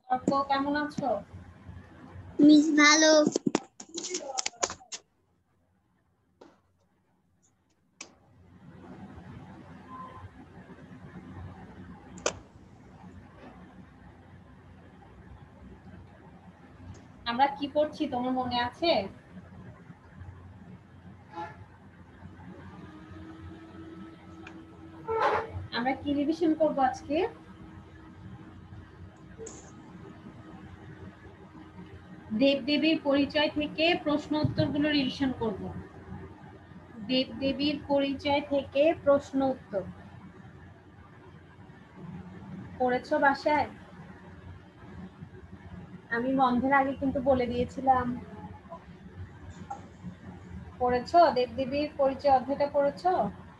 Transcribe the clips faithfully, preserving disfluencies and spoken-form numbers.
অর্ক কেমন আছো? মিস ভালো। আমরা কি পড়ছি তোমার মনে আছে? আমরা কি রিভিশন করব আজকে? দেবদেবীর পরিচয় থেকে প্রশ্ন উত্তরগুলো রিভিশন করব। দেবদেবীর পরিচয় থেকে প্রশ্ন উত্তর পড়েছো বাসায়? আমি বন্ধের আগে কিন্তু বলে দিয়েছিলাম। পড়েছো? দেবদেবীর পরিচয় অধ্যায়টা পড়েছো?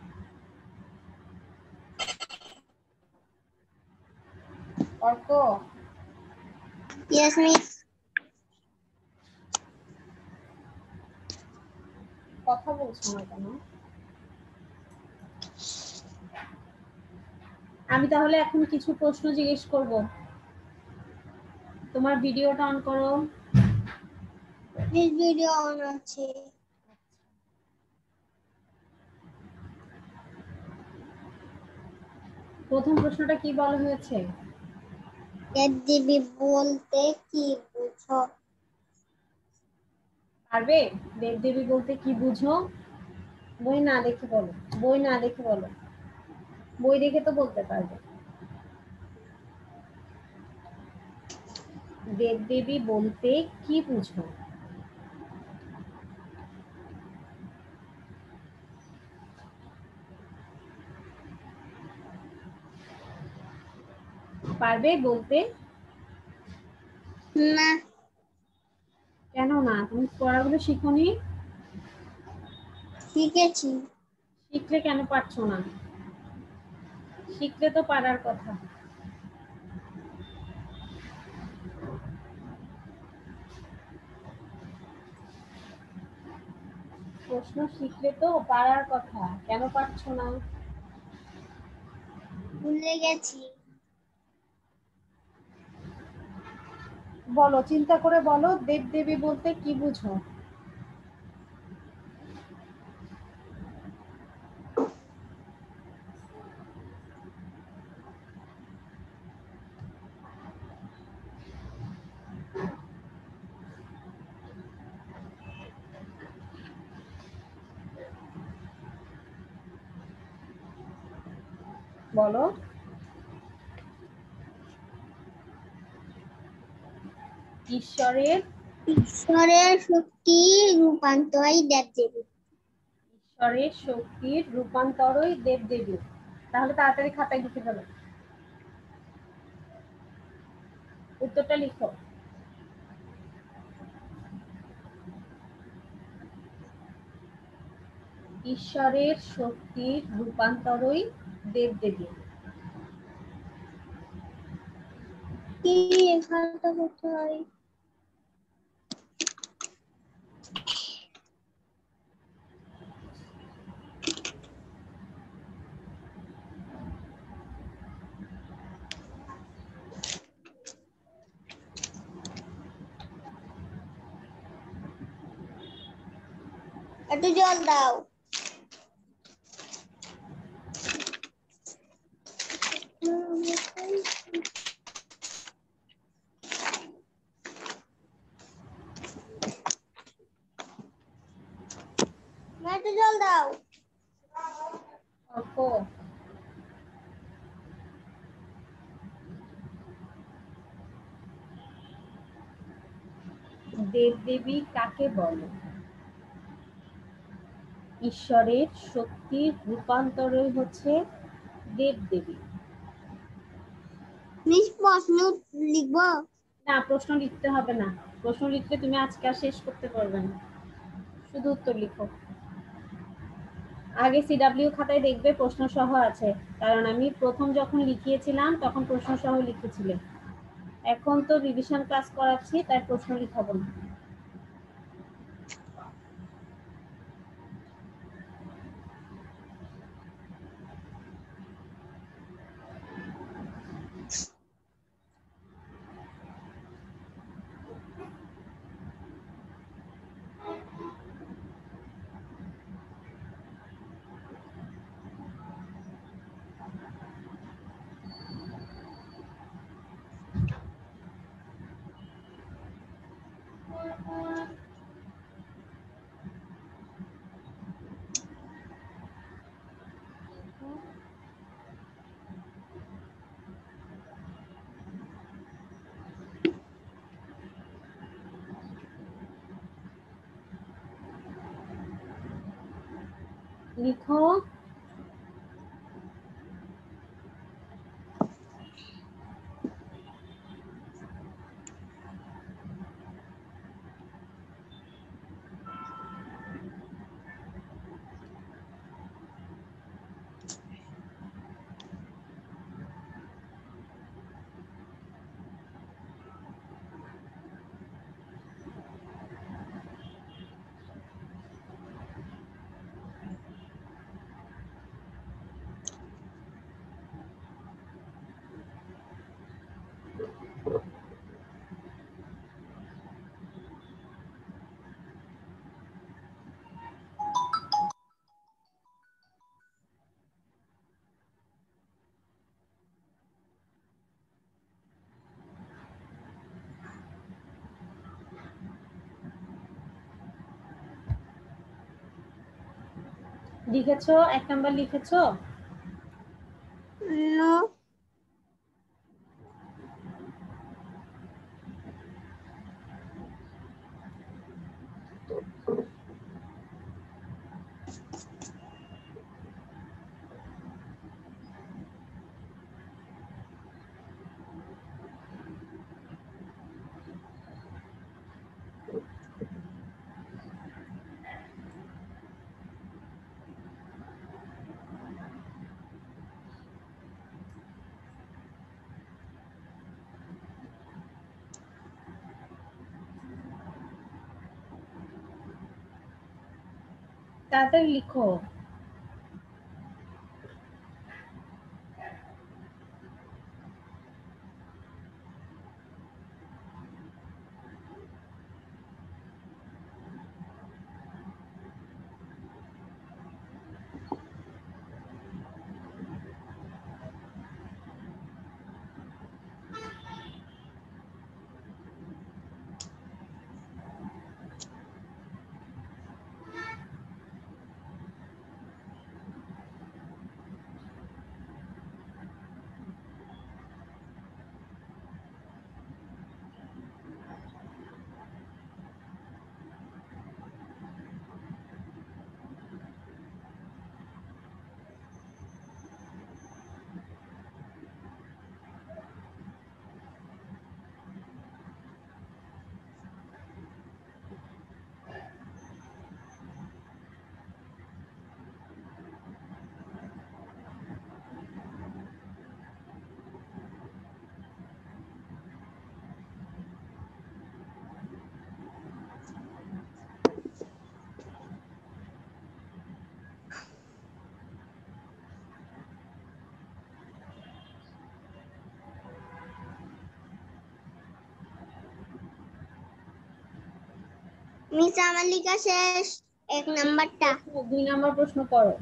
অর্ক? Yes miss. কথা বলছো না কেন? আমি তাহলে এখন কিছু প্রশ্ন জিজ্ঞেস করব। তোমার ভিডিওটা অন করো। মিস ভিডিও অন আছে। প্রথম প্রশ্নটা কি বলা হয়েছে? দেবদেবী বলতে কি বুঝো? পারবে? দেবদেবী বলতে কি বুঝো? বই না দেখে বলো। বই না দেখে বলো। বই দেখে তো বলতে পারবে। দেবদেবী বলতে কি বুঝো? পারবে বলতে? না। কেন না? তুমি পড়াগুলো শিখোনি? শিখেছি। শিখলে কেন পারছো না? শিখলে তো পারার কথা। প্রশ্ন শিখলে তো পারার কথা, কেন পারছো না? ভুলে গেছি। বলো, চিন্তা করে বলো, দেবদেবী বলতে কি বুঝো? বলো। ঈশ্বরের ঈশ্বরের শক্তি রূপান্তরই দেবদেবী। ঈশ্বরের শক্তির রূপান্তরই দেবদেবী। তাহলে তাড়াতাড়ি খাতায় লিখে ফেলো। উত্তরটা লিখো। ঈশ্বরের শক্তির রূপান্তরই দেবদেবী। কি লেখাটা কোথায়? একটু জল দাও। একটু জল দাও। অর্ক, দেবদেবী কাকে বলে? ঈশ্বরের শক্তির রূপান্তরই হচ্ছে দেবদেবী। মিস প্রশ্ন লিখবো? না, প্রশ্ন লিখতে হবে না। প্রশ্ন লিখলে তুমি আজকে আর শেষ করতে পারবে না। শুধু উত্তর লিখো। আগে সিডাব্লিউ খাতায় দেখবে প্রশ্ন সহ আছে, কারণ আমি প্রথম যখন লিখিয়েছিলাম তখন প্রশ্ন সহ লিখেছিলে। এখন তো রিভিশন ক্লাস করাচ্ছি, তাই প্রশ্ন লিখাবো না। লিখো। লিখেছো? এক নাম্বার লিখেছো? নো। তাড়াতাড়ি লিখো। মিস আমার লেখা শেষ। এক নাম্বারটা। দুই নাম্বার প্রশ্ন করো।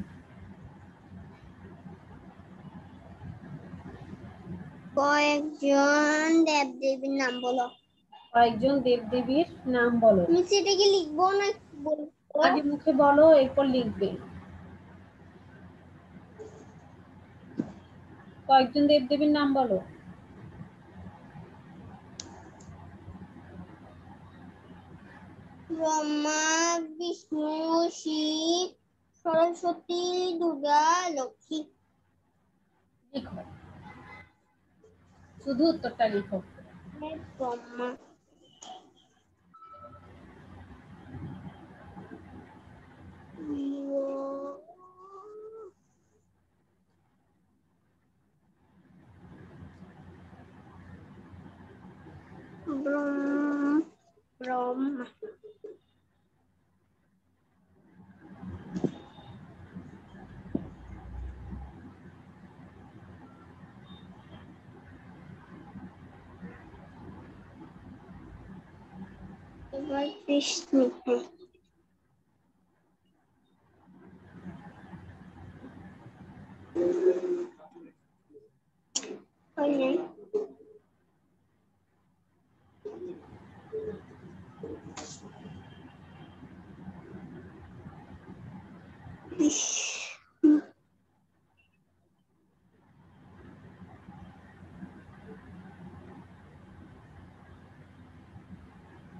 কয়েকজন দেবদেবীর নাম বলো। কয়েকজন দেবদেবীর নাম বলো। মিস এটা কি লিখবো না বলবো? আগে মুখে বলো, এরপর লিখবে। কয়েকজন দেবদেবীর নাম বলো। ব্রহ্মা, বিষ্ণু, শিব, সরস্বতী, দুর্গা, লক্ষ্মী। লিখো, শুধু উত্তরটা লিখো। ব্রহ্মা, ব্রহ্মা, ব্রহ্মা, এবার বিষ্ণু। হয় নাই। বিষ্ণু,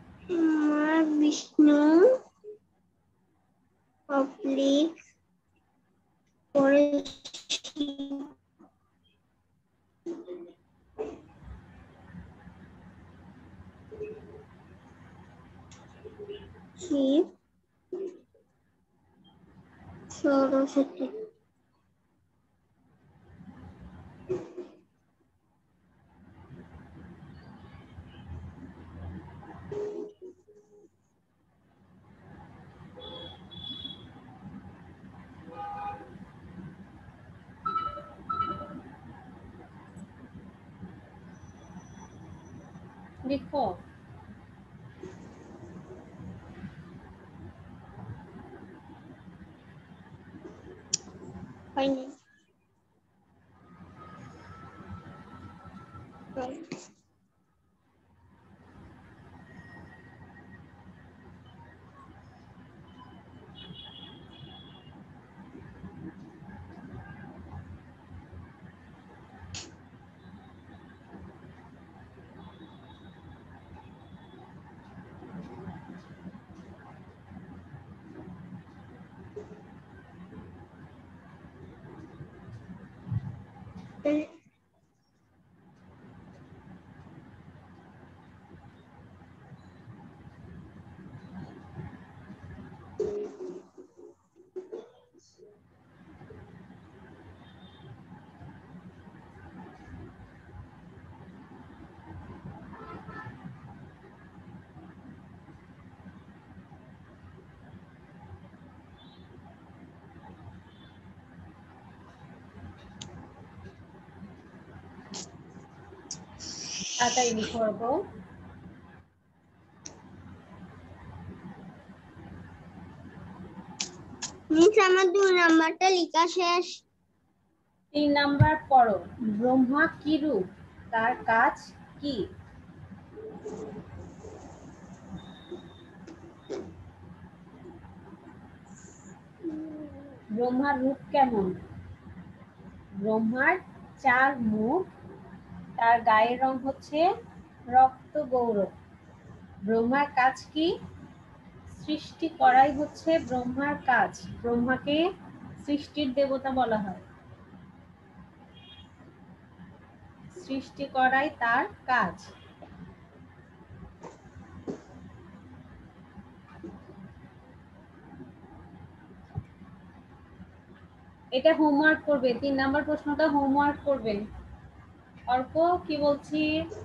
আমার বিষ্ণু পাবলিক শিব সরস্বতী লিখো। হয়নি তাড়াতাড়ি লিখো অর্ক। মিস আমার দুই নাম্বারটা লেখা শেষ। তিন নাম্বার পড়ো। ব্রহ্মা কি রূপ, তার কাজ কি? ব্রহ্মার রূপ কেমন? ব্রহ্মার চার মুখ, তার গায়ের রং হচ্ছে রক্ত গৌর। ব্রহ্মার কাজ কি? সৃষ্টি করাই হচ্ছে ব্রহ্মার কাজ। ব্রহ্মাকে সৃষ্টির দেবতা বলা হয়। সৃষ্টি করাই তার কাজ। এটা হোমওয়ার্ক করবে, তিন নাম্বার প্রশ্নটা হোমওয়ার্ক করবে। অর্ক কি বলছি,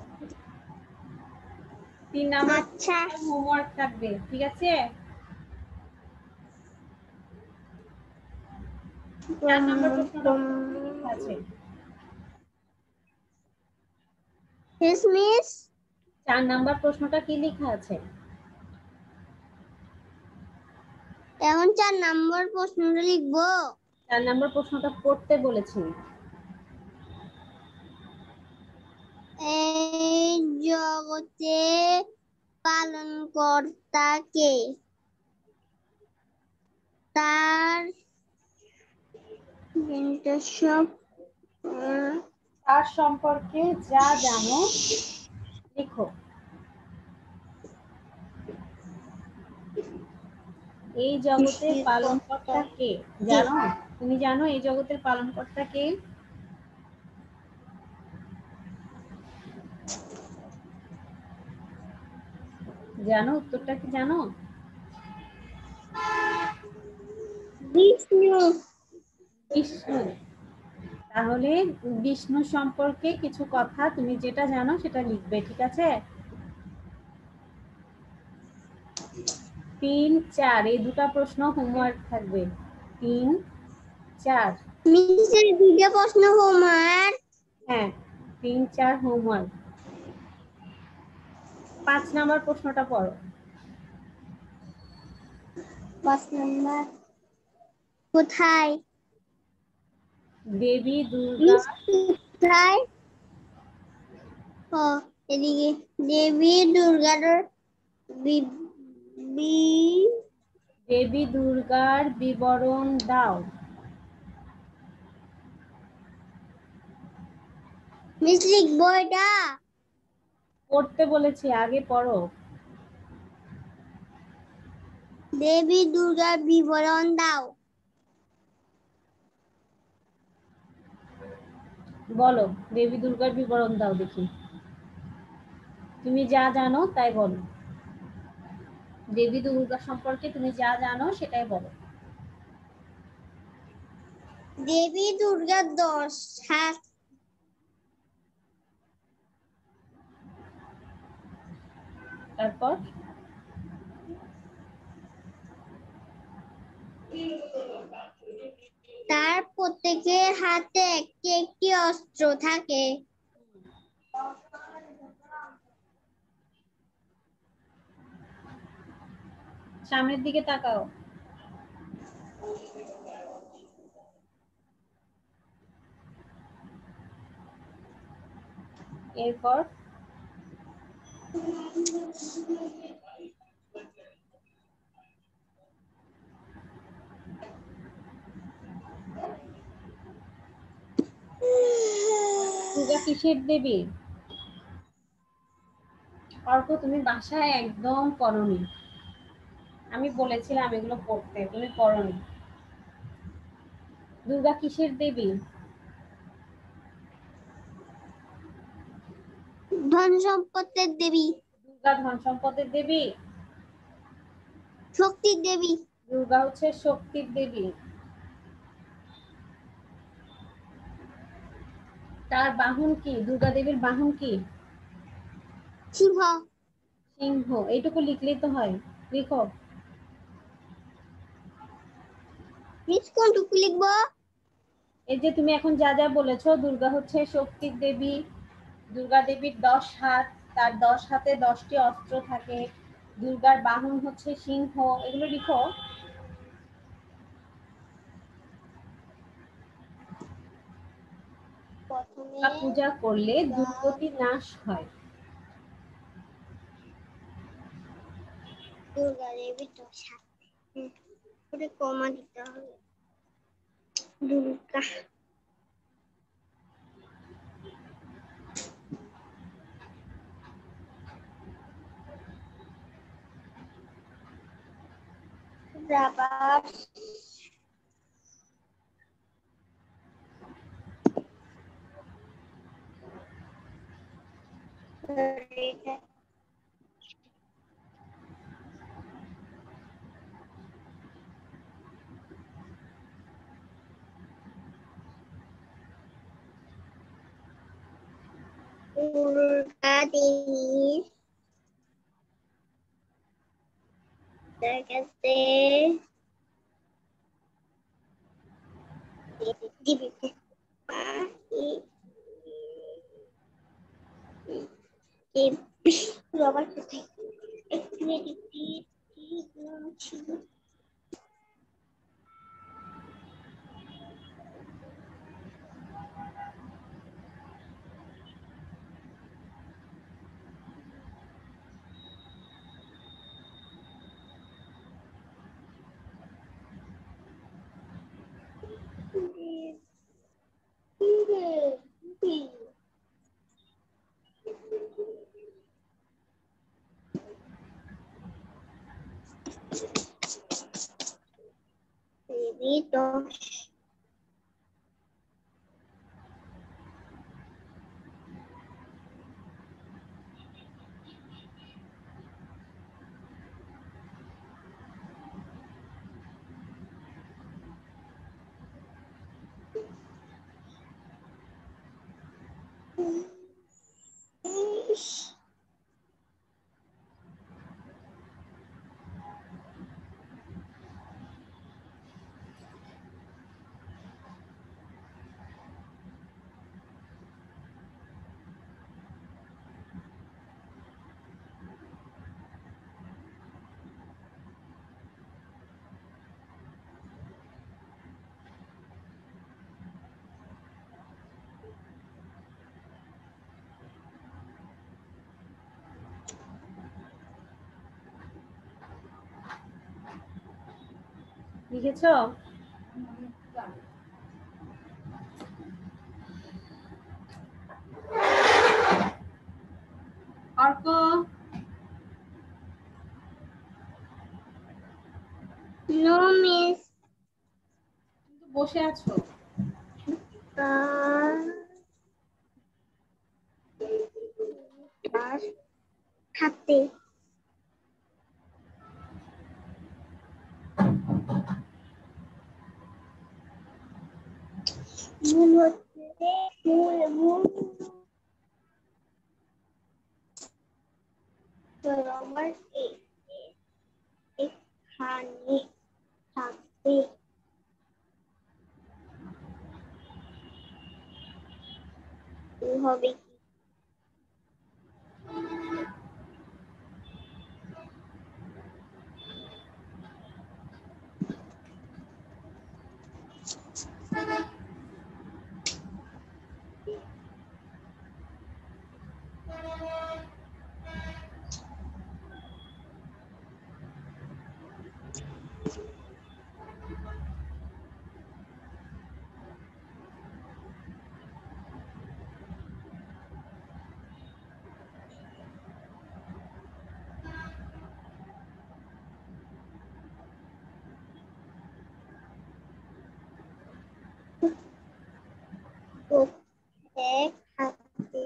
তিন নাম্বার আচ্ছা হোমওয়ার্ক থাকবে, ঠিক আছে? চার নাম্বার প্রশ্নটা আছে। মিস মিস চার নাম্বার প্রশ্নটা কি লেখা আছে? এখন চার নাম্বার প্রশ্নটা লিখবো। চার নাম্বার প্রশ্নটা পড়তে বলেছি। এই জগতে পালনকর্তা কে? তার সব তার সম্পর্কে যা জানো লিখো। এই জগতের পালনকর্তা কে জানো? তুমি জানো এই জগতের পালনকর্তা কে? জানো উত্তরটা কি জানো? বিষ্ণু। বিষ্ণু। তাহলে বিষ্ণু সম্পর্কে কিছু কথা তুমি যেটা জানো সেটা লিখবে, ঠিক আছে? তিন চার এই দুটা প্রশ্ন হোমওয়ার্ক থাকবে। তিন চার মিসের দুইটা প্রশ্ন হোমওয়ার্ক। হ্যাঁ, তিন চার হোমওয়ার্ক। পাঁচ নাম্বার প্রশ্নটা পড়ো। পাঁচ নাম্বার কোথায়? দেবী দুর্গা কোথায়? ও এদিকে দেবী দুর্গার দেবী দুর্গার বিবরণ দাও। মিস লিখবো এটা? পড়তে বলেছি, আগে পড়ো। দেবী দুর্গার বিবরণ দাও। বলো, দেবী দুর্গার বিবরণ দাও দেখি। তুমি যা জানো তাই বলো। দেবী দুর্গা সম্পর্কে তুমি যা জানো সেটাই বলো। দেবী দুর্গার দশ হাত। তারপর তার প্রত্যেকের হাতে একটি একটি অস্ত্র থাকে। সামনের দিকে তাকাও। এরপর দুর্গা কিসের দেবী? অর্ক, তুমি বাসায় একদম পড়োনি। আমি বলেছিলাম এগুলো পড়তে, তুমি পড়োনি। দুর্গা কিসের দেবী? ধন সম্পদের দেবী। দুর্গা ধন সম্পদের দেবী। শক্তির দেবী। দুর্গা হচ্ছে শক্তির দেবী। তার বাহন কি? দুর্গা দেবীর বাহন কি? সিংহ। সিংহ। এইটুকু লিখলেই তো হয়, লিখো। মিস কোনটুকু লিখবো? এই যে তুমি এখন যা যা বলেছো, দুর্গা হচ্ছে শক্তির দেবী, দুর্গা দেবীর দশ হাত, তার দশ হাতে দশটি অস্ত্র থাকে, দুর্গার বাহন হচ্ছে সিংহ, এগুলো লিখো। প্রথমে পূজা করলে দুর্গতি নাশ হয়। দুর্গা দেবীর দশ হাত। ওটা কমা দিতে হবে। দুর্গা রাবার দুর্গা দেবীর কাছে দেবীকে রবার কোথায়? একটু একটি ছিল। দেবী দশ লিখেছো? অর্ক, নো মিস বসে আছো। হাতে। মূল হচ্ছে মূল মূল আমার এখানে থাকবে। হবে কি? এক হাতে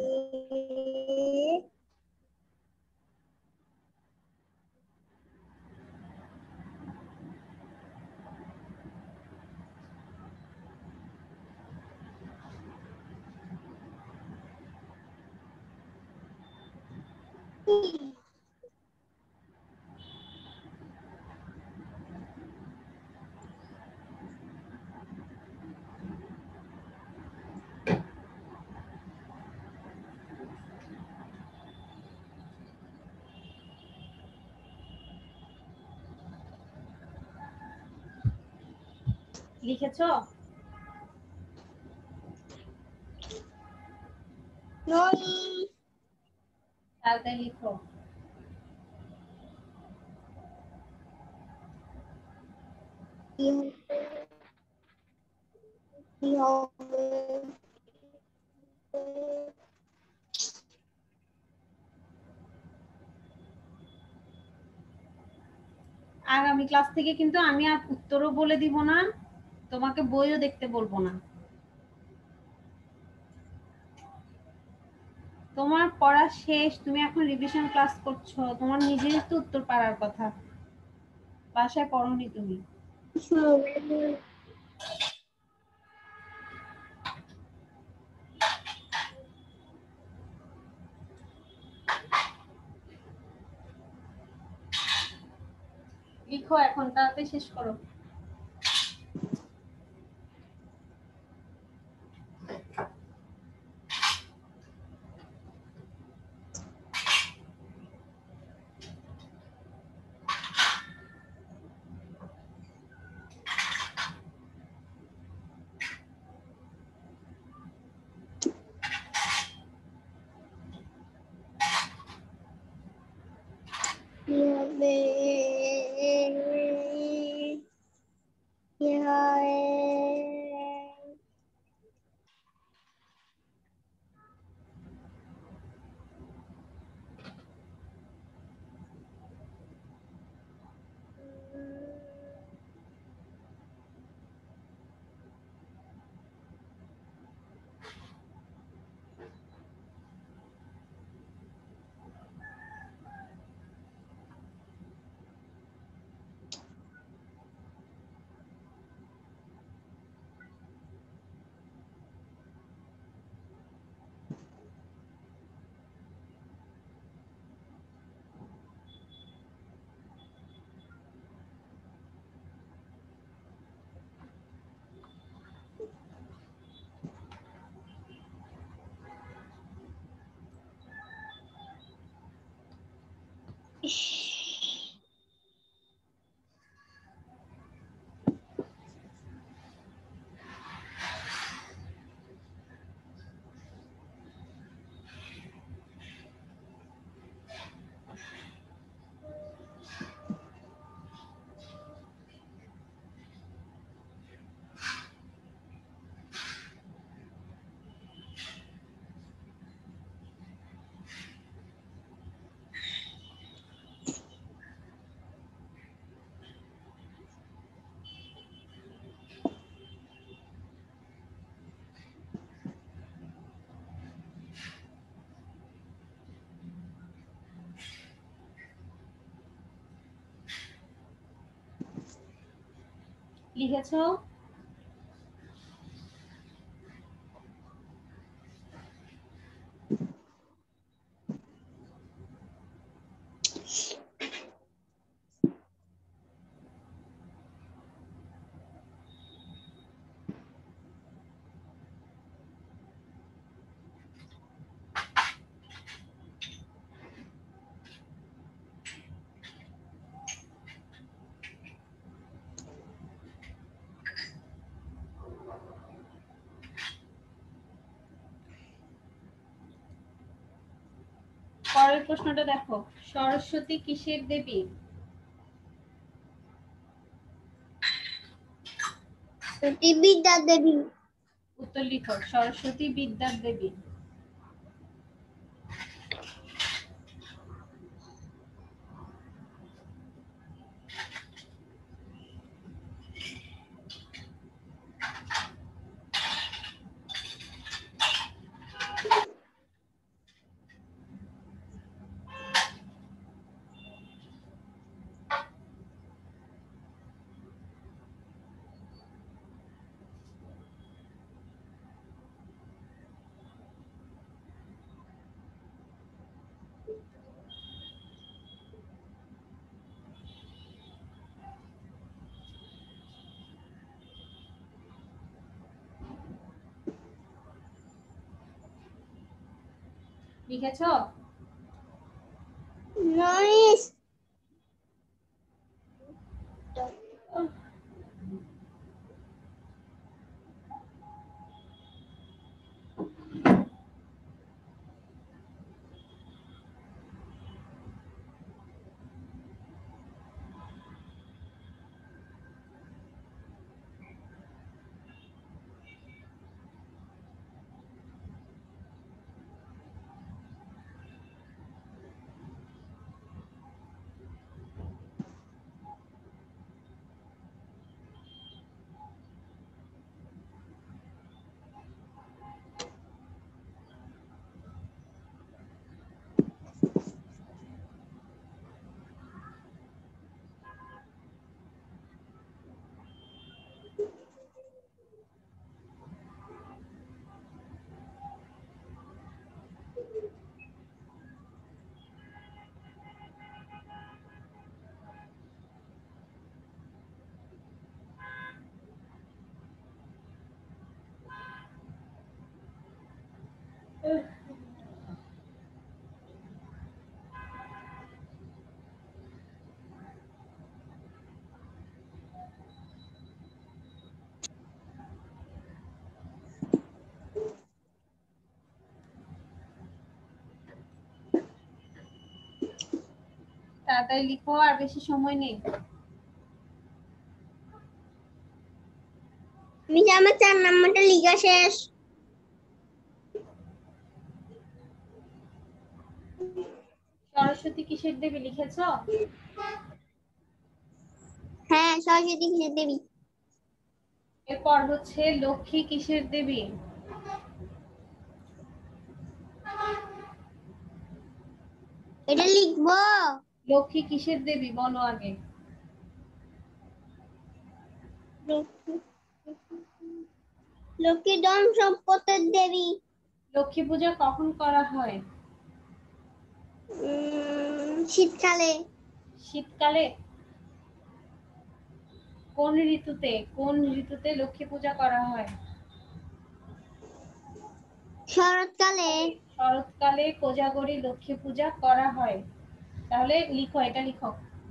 লিখেছো? নই। তাড়াতাড়ি লিখো। কি হবে? কি হবে? আগামী ক্লাস থেকে কিন্তু আমি আর উত্তরও বলে দিব না, তোমাকে বইও দেখতে বলবো না। তোমার পড়া শেষ, তুমি এখন রিভিশন ক্লাস করছো, তোমার নিজেরই তো উত্তর পারার কথা, বাসায় পড়োনি তুমি। লিখো এখন, তাড়াতাড়ি শেষ করো। কি হবে? কি হবে? লিখেছো? পরের প্রশ্নটা দেখো, সরস্বতী কিসের দেবী? সরস্বতী বিদ্যার দেবী। উত্তর লিখো, সরস্বতী বিদ্যার দেবী। লিখেছো? নাইস। তাড়াতাড়ি লিখো, আর বেশি সময় নেই। আমি আমার চার নাম্বারটা লিখা শেষ। সরস্বতী কিসের দেবী লিখেছো? হ্যাঁ, সরস্বতী কিসের দেবী। এরপর হচ্ছে লক্ষ্মী কিসের দেবী? এটা লিখবো? লক্ষ্মী কিসের দেবী বলো আগে। লক্ষ্মী ধন সম্পদের দেবী। লক্ষ্মী পূজা কখন করা হয়? শীতকালে। শীতকালে? কোন ঋতুতে কোন ঋতুতে লক্ষ্মী পূজা করা হয়? শরৎকালে। শরৎকালে কোজাগরী লক্ষ্মী পূজা করা হয়। তাহলে লিখো, এটা লিখো।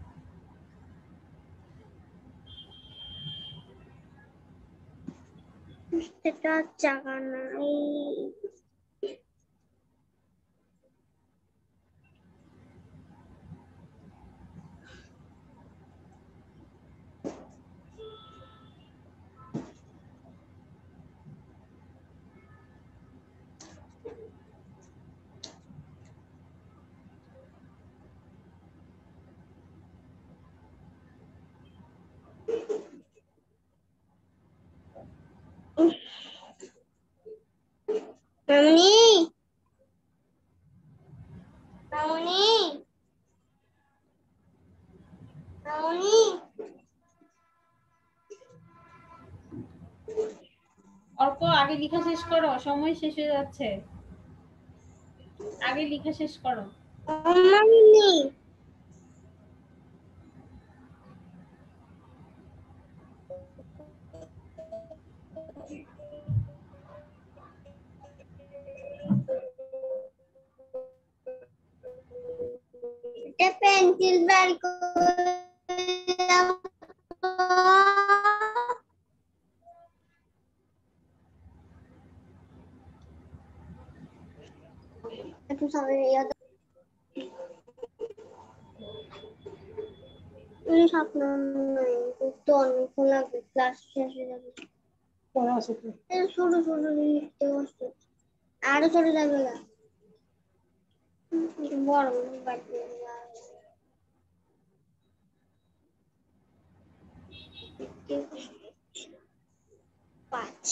সেটা জায়গা নাই। মামনি, মামনি, মামনি। অল্প আগে লেখা শেষ করো, সময় শেষ হয়ে যাচ্ছে। আগে লেখা শেষ করো। অমানি এটা পেন্সিল বের করলাম একটু সামনে নিয়ে স্বপ্ন নাই তো অনেকক্ষণ লাগবে ক্লাস শেষ হয়ে যাবে ছোট ছোট লিখতে বসতে আরো ছোট যাবে না বড় বাড়তে পাঁচ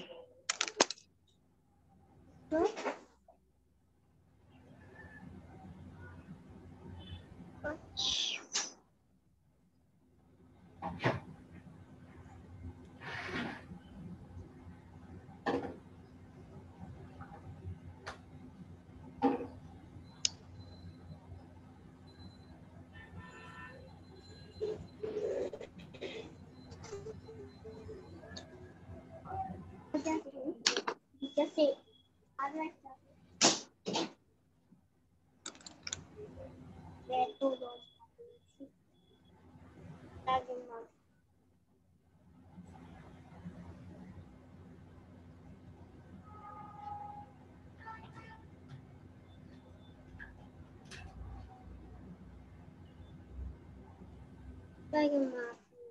ঠিক আছে আরো একটা বেটো লাগে না লাগে না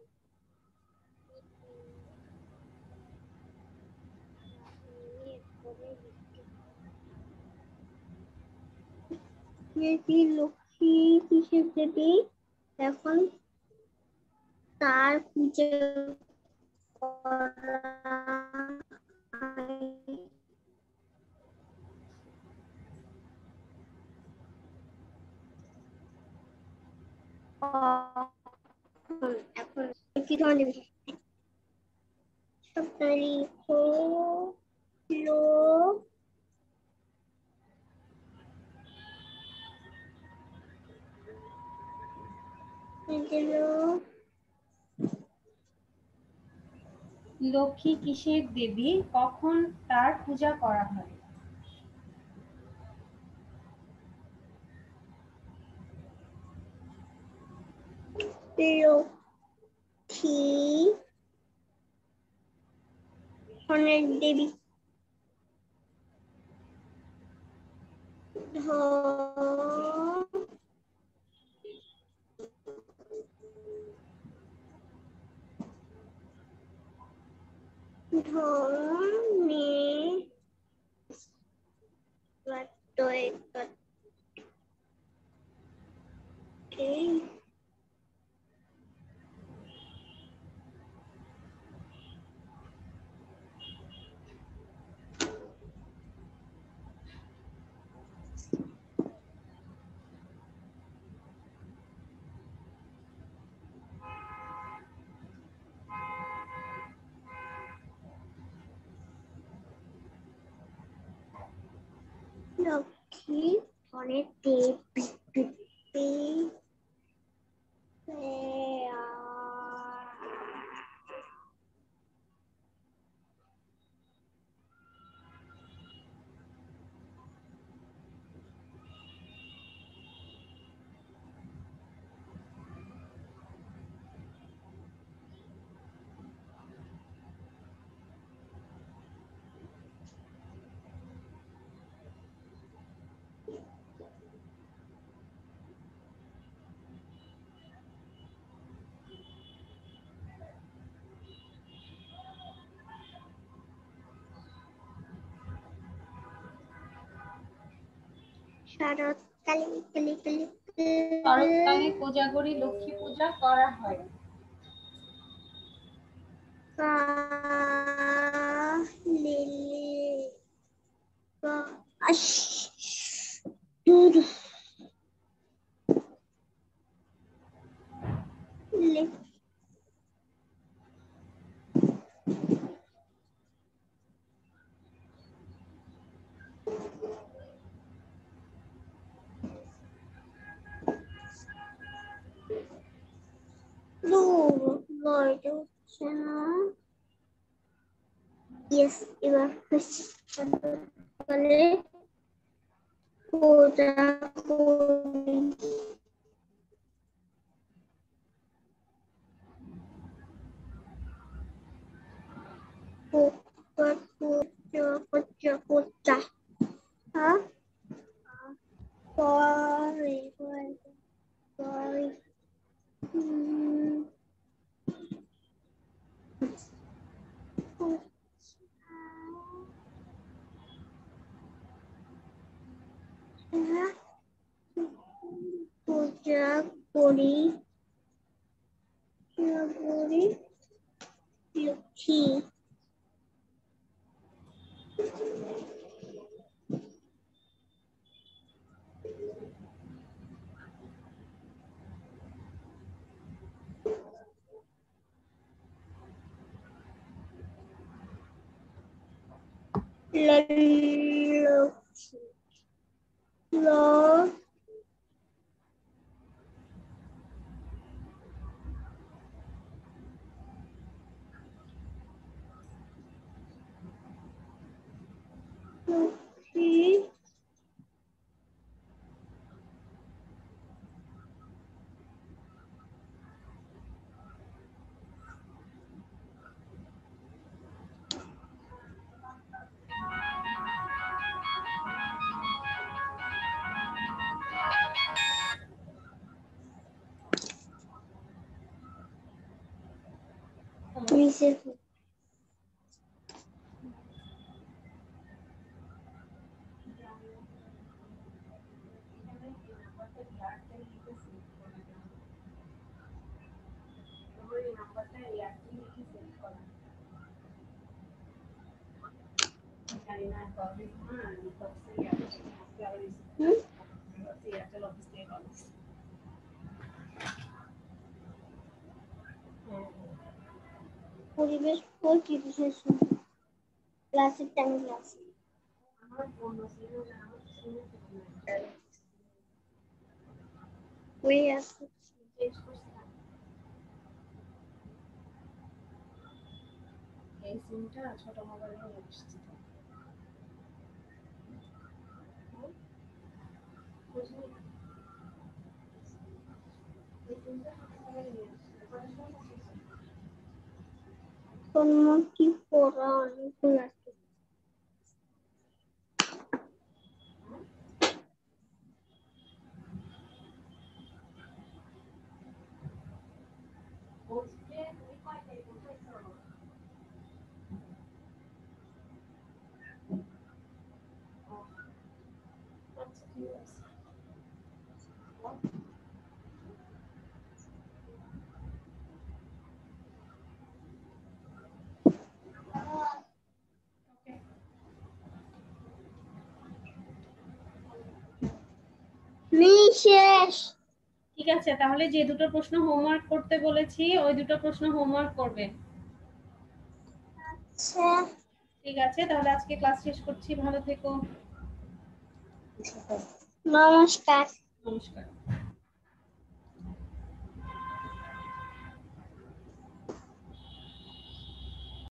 লক্ষ্মী কিসের দেবী এখন তার পূজা করা এখন কি ধরনের সপ্তাহ লো লক্ষ্মী কিসের দেবী, কখন তার পূজা করা হয়? লক্ষ্মী ধনের দেবী ধন ধনে লক্ষ্মী ধনের দেবী শরৎকালে কালী কালী শরৎকালে কোজাগরী লক্ষ্মী পূজা করা হয়। ইয়েস এবার তাহলে পূজা করি পূজা পূজা পূজা পূজা হ্যাঁ পরে পরে হুম পূজা করি পূজা করি লক্ষ্মী লক্ষ্মী ল লক্ষ্মী নিষেধ পরিবেশ কি বিশেষ ক্লাসের টাইম ক্লাস ওই আছে এই সিমটা ছোট মোবাইলে এসেছে সম্মতি পড়া অনেকগুলো আছে নিশেষ ঠিক আছে তাহলে যে দুটো প্রশ্ন হোমওয়ার্ক করতে বলেছি ওই দুটো প্রশ্ন হোমওয়ার্ক করবে আচ্ছা ঠিক আছে তাহলে আজকে ক্লাস শেষ করছি ভালো থেকো নমস্কার নমস্কার